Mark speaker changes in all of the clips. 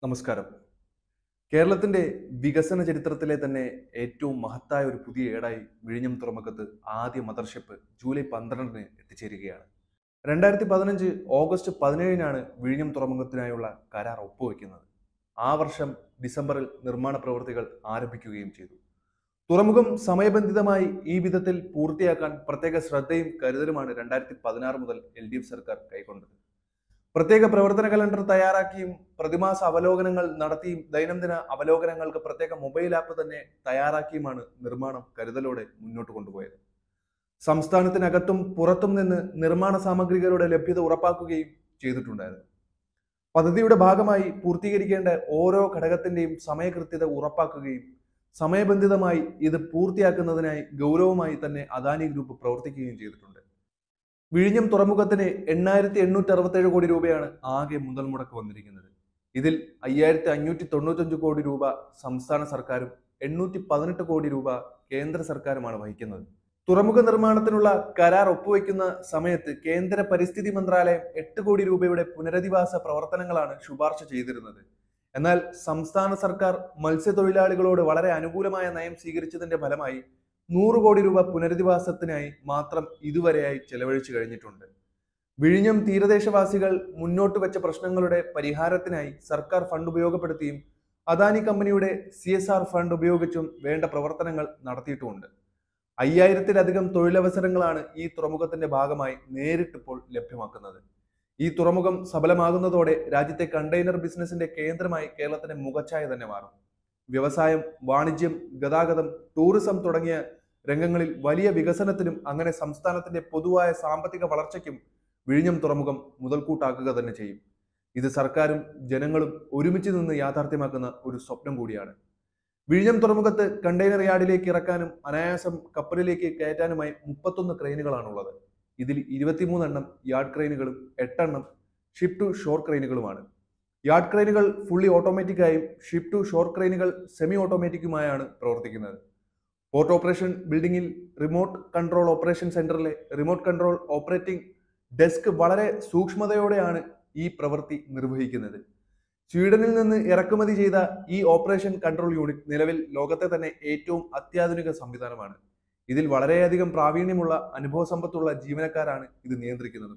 Speaker 1: നമസ്കാരം. കേരളത്തിന്റെ വികസന ചരിത്രത്തിലെ തന്നെ ഏറ്റവും മഹത്തായ ഒരു പുതിയ ഏടായി വിഴിഞ്ഞം തുറമുഖത്ത് ആദ്യ മദർഷിപ്പ് ജൂലൈ 12-ന് എത്തിച്ചേരുകയാണ്. 2015 ഓഗസ്റ്റ് 17-നാണ് വിഴിഞ്ഞം തുറമുഖത്തിനായുള്ള കരാർ ഒപ്പുവെക്കുന്നത്. ആ വർഷം ഡിസംബറിൽ നിർമ്മാണ പ്രവൃത്തികൾ ആരംഭിക്കുകയും ചെയ്തു. തുറമുഖം സമയബന്ധിതമായി ഈ വിധത്തിൽ പൂർത്തിയാക്കാൻ പ്രത്യേക ശ്രദ്ധയും കരുതലുമാണ് 2016 മുതൽ LDF സർക്കാർ കൈക്കൊണ്ടത്. പ്രത്യേക പ്രവർത്തന കലണ്ടർ തയ്യാറാക്കിയും പ്രതിമാസ അവലോകനങ്ങൾ നടത്തിയും ദൈനംദിന അവലോകനങ്ങൾക്ക് പ്രത്യേക മൊബൈൽ ആപ്പ് തന്നെ തയ്യാറാക്കിയുമാണ് നിർമ്മാണം കരുതലോടെ മുന്നോട്ട് കൊണ്ടുപോയത്. സംസ്ഥാനത്തിനകത്തും പുറത്തും നിന്ന് നിർമ്മാണ സാമഗ്രികളുടെ ലഭ്യത ഉറപ്പാക്കുകയും ചെയ്തിട്ടുണ്ടായിരുന്നു. പദ്ധതിയുടെ ഭാഗമായി പൂർത്തീകരിക്കേണ്ട ഓരോ ഘടകത്തിന്റെയും സമയകൃത്യത ഉറപ്പാക്കുകയും സമയബന്ധിതമായി ഇത് പൂർത്തിയാക്കുന്നതിനായി ഗൗരവമായി തന്നെ അദാനി ഗ്രൂപ്പ് പ്രവർത്തിക്കുകയും ചെയ്തിട്ടുണ്ട്. വിഴിഞ്ഞം തുറമുഖത്തിന് 8,867 കോടി രൂപയാണ് ആകെ മുതൽ മുടക്ക് വന്നിരിക്കുന്നത്. ഇതിൽ 5,595 കോടി രൂപ സംസ്ഥാന സർക്കാരും 818 കോടി രൂപ കേന്ദ്ര സർക്കാരുമാണ് വഹിക്കുന്നത്. തുറമുഖ നിർമ്മാണത്തിനുള്ള കരാർ ഒപ്പുവെക്കുന്ന സമയത്ത് കേന്ദ്ര പരിസ്ഥിതി മന്ത്രാലയം 8 കോടി രൂപയുടെ പുനരധിവാസ പ്രവർത്തനങ്ങളാണ് ശുപാർശ ചെയ്തിരുന്നത്. എന്നാൽ സംസ്ഥാന സർക്കാർ മത്സ്യത്തൊഴിലാളികളോട് വളരെ അനുകൂലമായ നയം സ്വീകരിച്ചതിന്റെ ഫലമായി 100 കോടി രൂപ പുനരധിവാസത്തിനായി മാത്രം ഇതുവരെയായി ചെലവഴിച്ചു കഴിഞ്ഞിട്ടുണ്ട്. വിഴിഞ്ഞം തീരദേശവാസികൾ മുന്നോട്ട് വെച്ച പ്രശ്നങ്ങളുടെ പരിഹാരത്തിനായി സർക്കാർ ഫണ്ട് ഉപയോഗപ്പെടുത്തിയും അദാനി കമ്പനിയുടെ CSR ഫണ്ട് ഉപയോഗിച്ചും വേണ്ട പ്രവർത്തനങ്ങൾ നടത്തിയിട്ടുമുണ്ട്. 5000-ലധികം തൊഴിലവസരങ്ങളാണ് ഈ തുറമുഖത്തിന്റെ ഭാഗമായി നേരിട്ടിപ്പോൾ ലഭ്യമാക്കുന്നത്. ഈ തുറമുഖം സഫലമാകുന്നതോടെ രാജ്യത്തെ കണ്ടെയ്നർ ബിസിനസിന്റെ കേന്ദ്രമായി കേരളത്തിന്റെ മുഖച്ഛായ തന്നെ മാറും. വ്യവസായം, വാണിജ്യം, ഗതാഗതം, ടൂറിസം തുടങ്ങിയ രംഗങ്ങളിൽ വലിയ വികസനത്തിനും അങ്ങനെ സംസ്ഥാനത്തിന്റെ പൊതുവായ സാമ്പത്തിക വളർച്ചയ്ക്കും വിഴിഞ്ഞം തുറമുഖം മുതൽക്കൂട്ടാക്കുക തന്നെ ചെയ്യും. ഇത് സർക്കാരും ജനങ്ങളും ഒരുമിച്ച് നിന്ന് യാഥാർത്ഥ്യമാക്കുന്ന ഒരു സ്വപ്നം കൂടിയാണ്. വിഴിഞ്ഞം തുറമുഖത്ത് കണ്ടെയ്നർ യാർഡിലേക്ക് ഇറക്കാനും അനായാസം കപ്പലിലേക്ക് കയറ്റാനുമായി 31 ക്രെയിനുകളാണുള്ളത്. ഇതിൽ 23 എണ്ണം യാർഡ് ക്രെയിനുകളും 8 എണ്ണം ഷിപ്പ് ടു ഷോർ ക്രെയിനുകളുമാണ്. യാർഡ് ക്രെയിനുകൾ ഫുള്ളി ഓട്ടോമാറ്റിക്കായും ഷിപ്പ് ടു ഷോർ ക്രെയിനുകൾ സെമി ഓട്ടോമാറ്റിക്കുമായാണ് പ്രവർത്തിക്കുന്നത്. പോർട്ട് ഓപ്പറേഷൻ ബിൽഡിംഗിൽ റിമോട്ട് കൺട്രോൾ ഓപ്പറേഷൻ സെന്ററിലെ റിമോട്ട് കൺട്രോൾ ഓപ്പറേറ്റിംഗ് ഡെസ്ക് വളരെ സൂക്ഷ്മതയോടെയാണ് ഈ പ്രവൃത്തി നിർവഹിക്കുന്നത്. സ്വീഡനിൽ നിന്ന് ഇറക്കുമതി ചെയ്ത ഈ ഓപ്പറേഷൻ കൺട്രോൾ യൂണിറ്റ് നിലവിൽ ലോകത്തെ തന്നെ ഏറ്റവും അത്യാധുനിക സംവിധാനമാണ്. ഇതിൽ വളരെയധികം പ്രാവീണ്യമുള്ള അനുഭവസമ്പത്തുള്ള ജീവനക്കാരാണ് ഇത് നിയന്ത്രിക്കുന്നത്.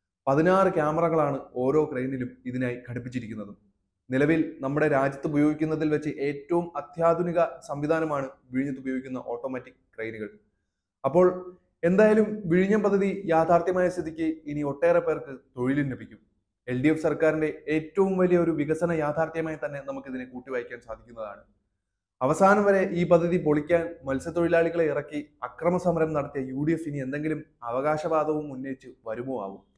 Speaker 1: 16 ക്യാമറകളാണ് ഓരോ ക്രെയിനിലും ഇതിനായി ഘടിപ്പിച്ചിരിക്കുന്നത്. നിലവിൽ നമ്മുടെ രാജ്യത്ത് ഉപയോഗിക്കുന്നതിൽ വെച്ച് ഏറ്റവും അത്യാധുനിക സംവിധാനമാണ് വിഴിഞ്ഞത്ത് ഉപയോഗിക്കുന്ന ഓട്ടോമാറ്റിക് ക്രെയിനുകൾ. അപ്പോൾ എന്തായാലും വിഴിഞ്ഞം പദ്ധതി യാഥാർത്ഥ്യമായ സ്ഥിതിക്ക് ഇനി ഒട്ടേറെ പേർക്ക് തൊഴിലും ലഭിക്കും. LDF സർക്കാരിന്റെ ഏറ്റവും വലിയ ഒരു വികസന യാഥാർത്ഥ്യമായി തന്നെ നമുക്കിതിനെ കൂട്ടിവായിക്കാൻ സാധിക്കുന്നതാണ്. അവസാനം വരെ ഈ പദ്ധതി പൊളിക്കാൻ മത്സ്യത്തൊഴിലാളികളെ ഇറക്കി അക്രമ സമരം നടത്തിയ UDF ഇനി എന്തെങ്കിലും അവകാശവാദവും ഉന്നയിച്ച് വരുമോ ആവും.